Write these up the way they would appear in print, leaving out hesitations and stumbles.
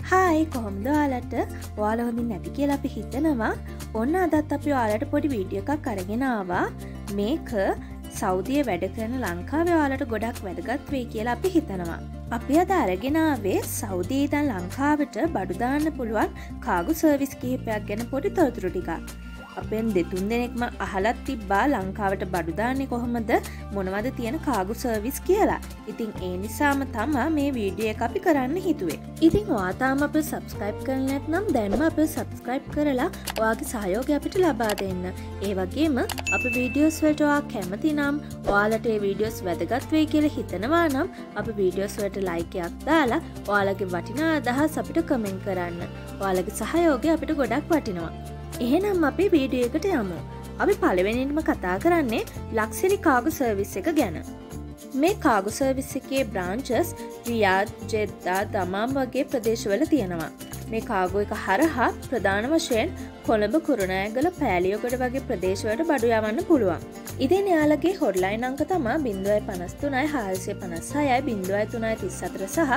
Hi කොහොමද ඔයාලට ඔයාලා හොඳින් නැති කියලා අපි හිතනවා. ඔන්න අදත් අපි ඔයාලට පොඩි වීඩියෝ එකක් අරගෙන ආවා. මේක සෞදියේ වැඩ කරන ලංකාවේ ඔයාලට ගොඩක් වැදගත් වෙයි කියලා අපි හිතනවා. අපි අද අරගෙන ආවේ සෞදියේ ඉඳන් ලංකාවට බඩු දාන්න පුළුවන් කාගු සර්විස් කිහිපයක් ගැන පොඩි තොරතුරු ටිකක්. අපෙන් දෙතුන් දෙනෙක්ම අහලත් තිබ්බා ලංකාවට බඩු දාන්නේ කොහොමද මොනවද තියෙන කාගු සර්විස් කියලා. ඉතින් ඒ නිසාම තමයි මේ වීඩියෝ එක අපි කරන්න හිතුවේ. ඉතින් ඔයා තාම අපිව subscribe කරලා නැත්නම් දැන්ම අපිව subscribe කරලා ඔයාගේ සහයෝගය අපිට ලබා දෙන්න. ඒ වගේම අපේ වීඩියෝස් වලට ඔයා කැමති නම් ඔයාලට මේ වීඩියෝස් වැදගත් වෙයි කියලා හිතනවා නම් අපේ වීඩියෝස් වලට like එකක් දාලා ඔයාලගේ වටිනා අදහස් අපිට comment කරන්න. ඔයාලගේ සහයෝගය අපිට ගොඩක් වටිනවා. එහෙනම් අපි වීඩියෝ එකට යමු. අපි පළවෙනියෙන්ම කතා කරන්නේ ලක්සරි කාගු සර්විස් එක ගැන. මේ කාගු සර්විස් එකේ බ්‍රාන්චස් රියාද්, ජෙද්දා, දමාම් වගේ ප්‍රදේශවල තියෙනවා. මේ කාගු එක හරහා ප්‍රධාන වශයෙන් කොළඹ, කුරුණෑගල, පෑලියගොඩ වගේ ප්‍රදේශවලට බඩු යවන්න පුළුවන්. ඉතින් එයාලගේ හොට්ලයින් අංක තමයි 053 456 0334 සහ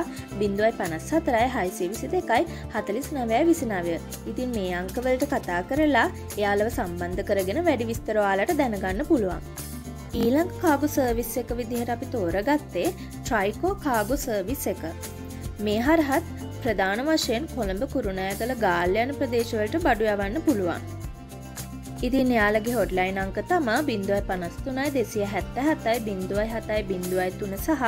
054 622 4929. ඉතින් මේ අංකවලට කතා කරලා එයාලව සම්බන්ධ කරගෙන වැඩි විස්තර ඔයාලට දැනගන්න පුළුවන්. ඊළඟ කාගු සර්විස් එක විදිහට අපි තෝරගත්තේ ට්‍රයිකෝ කාගු සර්විස් එක. මේ හරහත් ප්‍රධාන වශයෙන් කොළඹ, කුරුණෑගල, ගාල්ල යන ප්‍රදේශවලට බඩු යවන්න පුළුවන්. ඉතින් එයාලගේ හොට්ලයින් අංක තමයි 053 277 07 03 සහ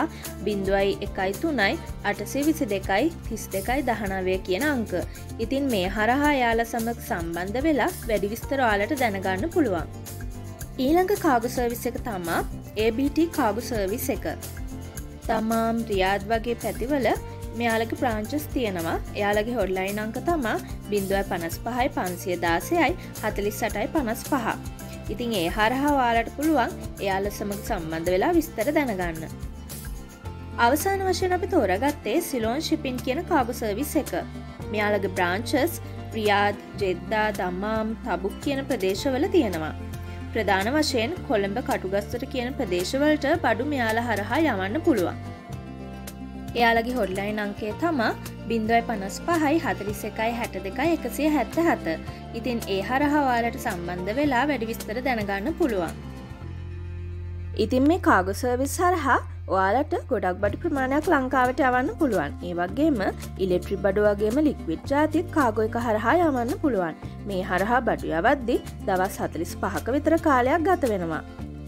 013 822 32 19 කියන අංක. ඉතින් මේ හරහා එයාලා සමග සම්බන්ධ වෙලා වැඩි විස්තර ඔයාලට දැනගන්න පුළුවන්. ඊළඟ කාගු සර්විස් එක තමයි ABT කාගු සර්විස් එක. තමාම්, රියාද් වගේ පැතිවල මෙයාලගේ බ්‍රාන්චස් තියෙනවා. එයාලගේ හොට්ලයින් අංක තමයි 055 516 48 55. ඉතින් ඒ හරහා ඔයාලට පුළුවන් එයාලා සමග සම්බන්ධ වෙලා විස්තර දැනගන්න. අවසාන වශයෙන් අපි තෝරාගත්තේ සිලෝන් ෂිපින් කියන කාගු සර්විස් එක. මෙයාලගේ බ්‍රාන්චස් රියාද්, ජෙද්දා, දමාම්, තබුක් කියන ප්‍රදේශවල තියෙනවා. ප්‍රධාන වශයෙන් කොළඹ, කටුගස්තර කියන ප්‍රදේශවලට බඩු මෙයාලා හරහා යවන්න පුළුවන්. එයාලගේ හොට්ලයින් අංකය තමයි 055 41 62 177. ඉතින් ඒ හරහා ඔයාලට සම්බන්ධ වෙලා වැඩි විස්තර දැනගන්න පුළුවන්. ඉතින් මේ කාගු සර්විස් හරහා ඔයාලට ගොඩක් බඩු ප්‍රමාණයක් ලංකාවට යවන්න පුළුවන්. ඒ වගේම ඉලෙක්ට්‍රික් බඩු වගේම ලික්විඩ් ජාතිත් කාගු එක හරහා යවන්න පුළුවන්. මේ හරහා බඩු යවද්දී දවස් 45ක විතර කාලයක් ගත වෙනවා.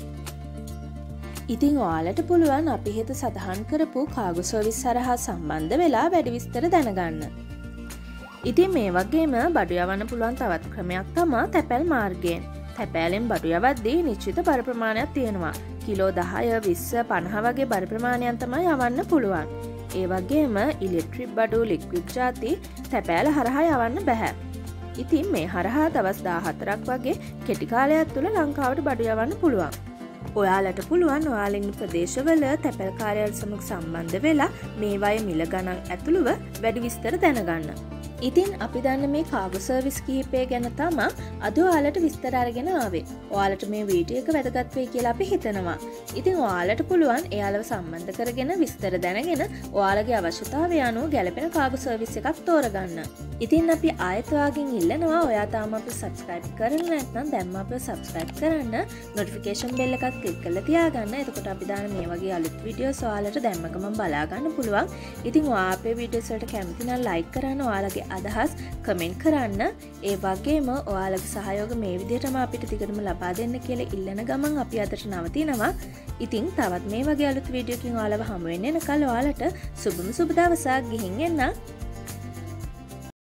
ඉතින් ඔයාලට පුළුවන් අපි හෙත සඳහන් කරපු කාගු සර්විස් හරහා සම්බන්ධ වෙලා වැඩි විස්තර දැනගන්න. ඉතින් මේ වගේම බඩු යවන්න පුළුවන් තවත් ක්‍රමයක් තමයි තැපැල් මාර්ගයෙන්. තැපෑලෙන් බඩු යවද්දී නිශ්චිත බර ප්‍රමාණයක් තියෙනවා. කිලෝ 10, 20, 50 වගේ බර ප්‍රමාණයන් තමයි යවන්න පුළුවන්. ඒ වගේම ඉලෙක්ට්‍රික් බඩු, ලික්විඩ් ජාති තැපෑල හරහා යවන්න බෑ. ඉතින් මේ හරහා දවස් 14ක් වගේ කෙටි කාලයක් තුළ ලංකාවට බඩු යවන්න පුළුවන්. ඔයාලට පුළුවන් ඔයාලා ඉන්න ප්‍රදේශවල තැපැල් කාර්යාල සමග සම්බන්ධ වෙලා මේවායේ මිල ගණන් ඇතුළුව වැඩි විස්තර දැනගන්න. ඉතින් අපි දන්න මේ කාගු සර්විස් කිහිපය ගැන තමයි අද ඔයාලට විස්තර අරගෙන ආවේ. ඔයාලට මේ වීඩියෝ එක වැදගත් වෙයි කියලා අපි හිතනවා. ඉතින් ඔයාලට පුළුවන් එයාලව සම්බන්ධ කරගෙන විස්තර දැනගෙන ඔයාලගේ අවශ්‍යතාවය අනුව ගැළපෙන කාගු සර්විස් එකක් තෝරගන්න. ඉතින් අපි ආයෙත් ඔයාගෙන් ඉල්ලනවා ඔයා තාම අපිව subscribe කරලා නැත්නම් දැන්ම අපිව subscribe කරන්න. notification bell එකත් click කරලා තියාගන්න. එතකොට අපි දාන මේ වගේ අලුත් වීඩියෝස් ඔයාලට දැන්ම ගමන් බලා ගන්න පුළුවන්. ඉතින් ඔයා අපේ වීඩියෝස් වලට කැමති නම් like කරන්න, ඔයාලගේ අදහස් කමෙන්ට් කරන්න. ඒ වගේම ඔයාලගේ සහයෝග මේ විදිහටම අපිට දිගටම ලබා දෙන්න කියලා ඉල්ලන ගමන් අපි අදට නවතිනවා. ඉතින් තවත් මේ වගේ අලුත් වීඩියෝකින් ඔයාලව හමු වෙන්න එනකල් ඔයාලට සුබම සුබ දවසක් ගිහින් එන්න.